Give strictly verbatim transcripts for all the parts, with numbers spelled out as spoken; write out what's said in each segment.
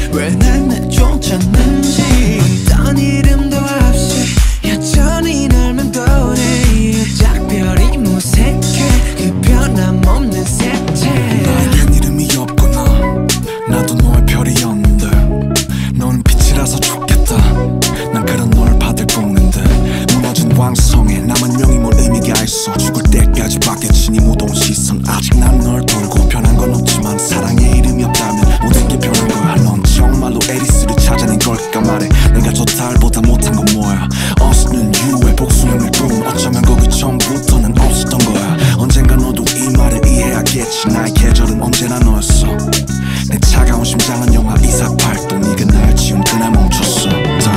왜 날 내쫓았는지 어떤 이름도 없이 여전히 널만 보내 작별이 무색해 그 변함없는 색채 나에겐 이름이 없구나 나도 너의 별이었는데 너는 빛이라서 좋겠다 난 그런 널 받을 뿐인데 무너진 왕성에 남은 명이 뭘 의미가 있어 죽을 때까지 받겠지 네 무더운 시선 아직 난 널 돌고 변한 건 없지만 사랑에 이름이 없다면 모든 게 변한 거야 넌 정말로 에리스를 찾아낸 걸까 말해 내가 저 달보다 못한 건 뭐야 어스는 유의 복수형일 뿐 어쩌면 거기 처음부터는 없었던 거야 언젠가 너도 이 말을 이해하겠지 나의 계절은 언제나 너였어 내 차가운 심장은 영하 이십팔 도 네가 날 지운 그날 멈췄어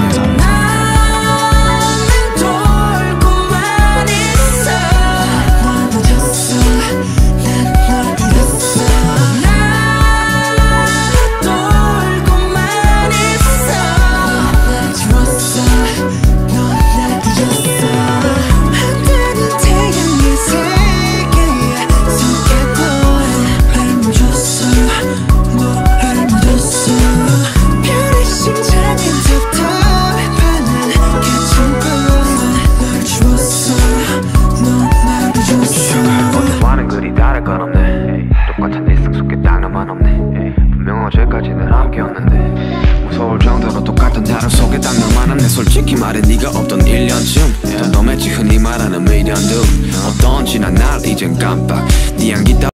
똑같은 일상 속에 딱 너만 없네 분명 어제까지는 함께였는데 무서울 정도로 똑같은 다른 속에 딱 너만 없네 솔직히 말해 네가 없던 일 년쯤 더 넘했지 흔히 말하는 미련도 어떤지 난 날 이젠 깜빡 네 향기